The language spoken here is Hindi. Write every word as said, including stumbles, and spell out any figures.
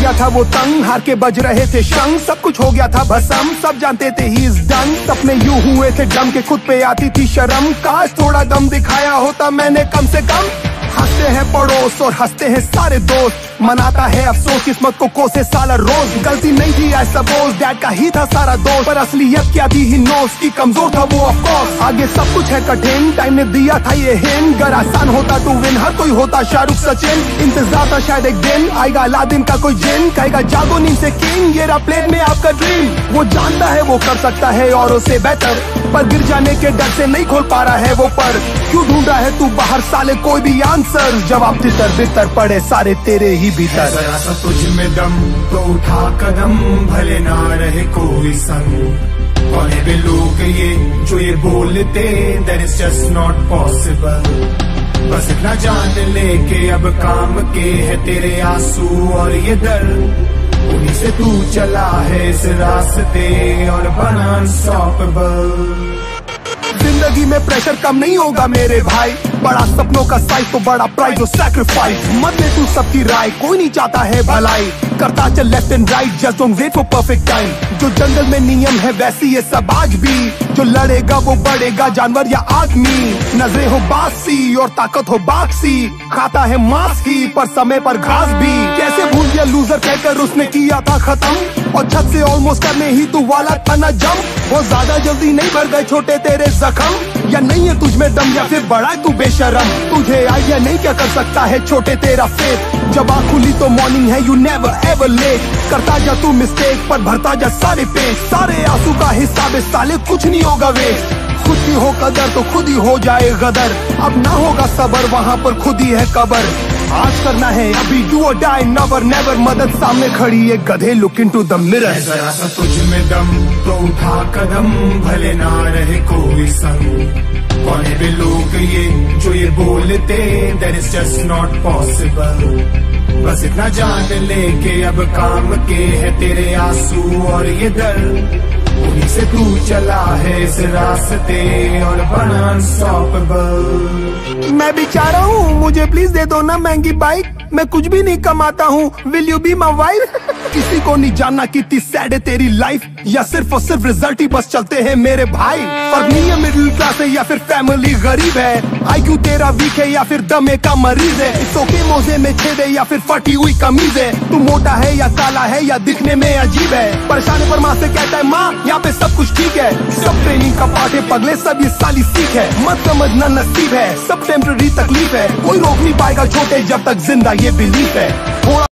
गया था वो तंग, हार के बज रहे थे शंख, सब कुछ हो गया था भस्म, सब जानते थे ही इज डन। सपने यूं हुए थे डम के खुद पे आती थी शर्म, काश थोड़ा दम दिखाया होता मैंने कम से कम। हंसते हैं पड़ोस और हंसते हैं सारे दोस्त, मनाता है अफसोस किस्मत को कोसे साला रोज। गलती नहीं थी आई सपोज, डैड का ही था सारा दोस्त, पर असलियत क्या थी ही नोस की कमजोर था वो ऑफ कोर्स। आगे सब कुछ है कठिन, टाइम ने दिया था ये हिंट, अगर आसान होता तो विन हर कोई होता शाहरुख सचिन। इंतजार था शायद एक दिन आएगा अलादीन का कोई जिन, कहेगा जागो नींद से किंग, ये रहा प्लेट में आपका ड्रीम। वो जानता है वो कर सकता है औरों से बेहतर, पर गिर जाने के डर से नहीं खोल पा रहा है वो पर। क्यों ढूंढ रहा है तू बाहर साले कोई भी आंसर, जवाब तितर बितर पड़े सारे तेरे ही भीतर। जरा सा तुझ में दम तो उठा कदम, भले ना रहे कोई संग। कौन है वे लोग ये जो ये बोलते, that is just not possible। बस इतना जान ले के अब काम के है तेरे आंसू और ये दर्द, उन्हीं से तू चला है इस रास्ते और बना अनस्टॉपेबल। जिंदगी में प्रेशर कम नहीं होगा मेरे भाई, बड़ा सपनों का साइज तो बड़ा प्राइस और सैक्रिफाइस। मत ले तू सबकी राय, कोई नहीं चाहता है भलाई, करता चल left and right, just don't wait for perfect time. जो जंगल में नियम है वैसे ये सब आज भी, जो लड़ेगा वो बढ़ेगा जानवर या आदमी। नजरें हो बासी और ताकत हो बाक्सी, खाता है मांस ही पर समय पर घास भी। कैसे भूल गया लूजर कहकर उसने किया था खत्म, और छत से ऑलमोस्ट करने ही तू वाला था ना जम। वो ज्यादा जल्दी नहीं भर गए छोटे तेरे जख्म, या नहीं है तुझ में दम या फिर बड़ा तू बेशरम। तुझे आइडिया नहीं क्या कर सकता है छोटे तेरा फेथ, जब आँख खुली तो मॉर्निंग है यू नेवर एवर लेट। करता जा तू मिस्टेक पर भरता जा सारे पेज, सारे आंसू का हिसाब है साले कुछ नहीं होगा वेस्ट। खुद की हो कदर तो खुद ही हो जाए गदर, अब ना होगा सबर वहाँ पर खुद ही है कबर। आज करना है अभी डू और डाई नेवर नेवर, मदद सामने खड़ी है गधे लुक इनटू द मिरर। जरा सा तुझ में दम तो उठा कदम, भले ना रहे कोई संग। कौन है वे लोग ये जो ये बोलते, that is just not possible। बस इतना जान ले के अब काम के है तेरे आंसू और ये दर्द, उन्हीं से तू चला है इस रास्ते और बना अनस्टॉपेबल। मैं बेचारा हूँ, मुझे प्लीज दे दो ना महंगी बाइक, मैं कुछ भी नहीं कमाता हूँ, will you be my wife. किसी को नहीं जानना कितनी सैड है तेरी लाइफ, या सिर्फ और सिर्फ रिजल्ट ही बस चलते हैं मेरे भाई। फर्क नहीं है मिडिल क्लास है या फिर फैमिली गरीब है, आईक्यू तेरा वीक है या फिर दमे का मरीज है। इट्स ओके मोजे में छेद है या फिर फटी हुई कमीज है, तू मोटा है या काला है या दिखने में अजीब है। परेशान पर माँ से कहता है माँ यहाँ पे सब कुछ ठीक है, सब ट्रेनिंग का पार्ट है पगले, सब ये साली सीख है। मत समझना नसीब है, सब टेम्पररी तकलीफ है, कोई रोक नहीं पाएगा छोटे जब तक जिंदा ये बिलीफ है। थोड़ा